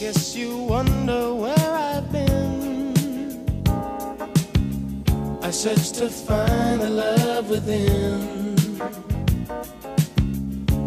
Guess you wonder where I've been. I searched to find the love within.